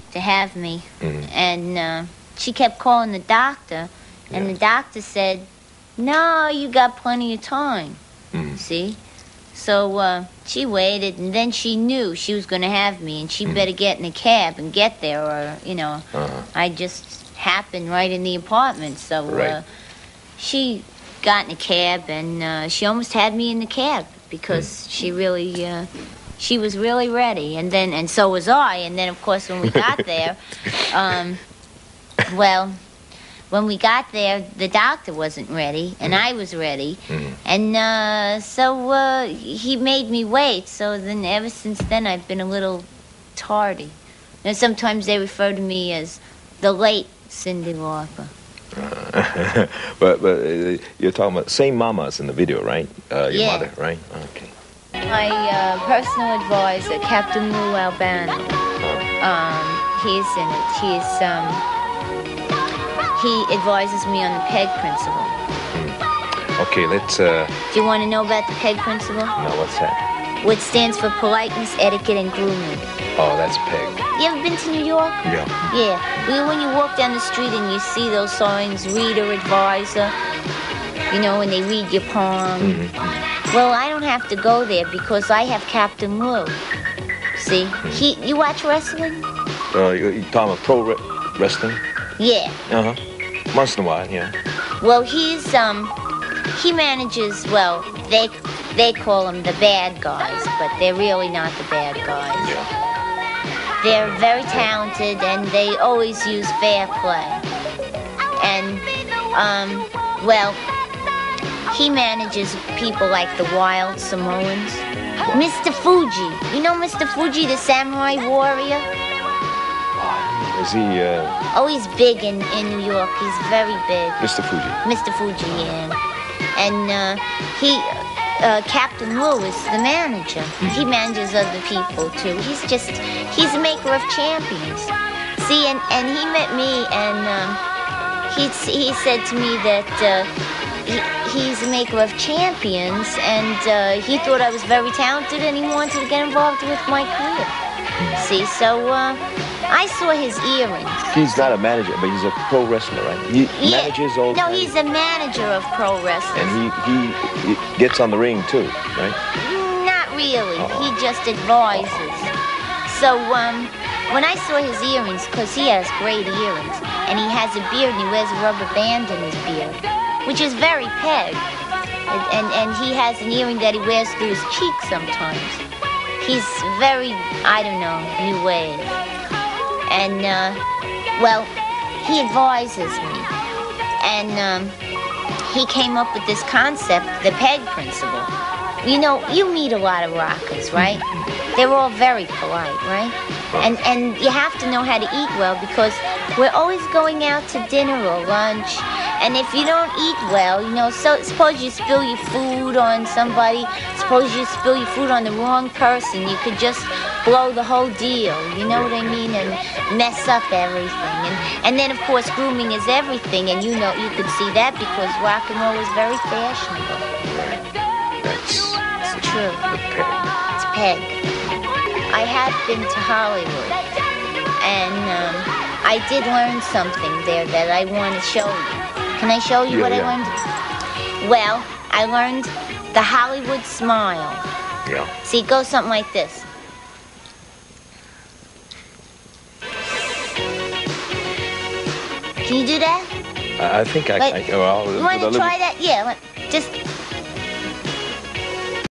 to have me. And she kept calling the doctor, and the doctor said, no, you got plenty of time. See? So she waited, and then she knew she was going to have me, and she better get in a cab and get there, or, I just happened right in the apartment. So she got in a cab, and she almost had me in the cab because she was really ready. And so was I. And then, of course, when we got there, when we got there, the doctor wasn't ready, and I was ready. And so he made me wait. So then ever since then, I've been a little tardy. And sometimes they refer to me as the late Cyndi Lauper. But you're talking about same mamas in the video, right? Your mother, right? Okay. My personal advisor, Captain Lou Albano, he's in it. He advises me on the PEG principle. Okay, let's... Do you want to know about the PEG principle? No, what's that? Which stands for politeness, etiquette, and grooming. Oh, that's PEG. You ever been to New York? Yeah. Yeah. Well, when you walk down the street and you see those signs, reader, advisor, when they read your palm. Well, I don't have to go there because I have Captain Lou. See? You watch wrestling? You talking about pro wrestling? Yeah. Once in a while, yeah. Well, he manages, they call them the bad guys, but they're really not the bad guys. Yeah. They're very talented, and they always use fair play. And, he manages people like the Wild Samoans. Mr. Fuji. You know Mr. Fuji, the samurai warrior? Is he, Oh, he's big in New York. He's very big. Mr. Fuji? Mr. Fuji, yeah. And Captain Lou is the manager. He manages other people, too. He's a maker of champions. See, and he met me, and he said to me that he's a maker of champions, and he thought I was very talented, and he wanted to get involved with my career. See, so I saw his earrings. He's not a manager, but he's a pro wrestler, right? He manages all. No, he's a manager of pro wrestling. And he gets on the ring too, right? Not really. He just advises. So when I saw his earrings, because he has great earrings, and he has a beard, and he wears a rubber band in his beard, which is very PEG. And he has an earring that he wears through his cheek sometimes. He's very, new wave. And, he advises me. And he came up with this concept, the PEG principle. You meet a lot of rockers, right? They're all very polite, right? And you have to know how to eat well because we're always going out to dinner or lunch. And if you don't eat well, so suppose you spill your food on somebody, suppose you spill your food on the wrong person, you could just blow the whole deal, you know what I mean, and mess up everything. And then, of course, grooming is everything, and you could see that because rock and roll is very fashionable. It's true. It's PEG. I have been to Hollywood, and I did learn something there that I want to show you. Can I show you what I learned? Well, I learned the Hollywood smile. Yeah. See, it goes something like this. Can you do that? I think I you want to try that? Yeah, just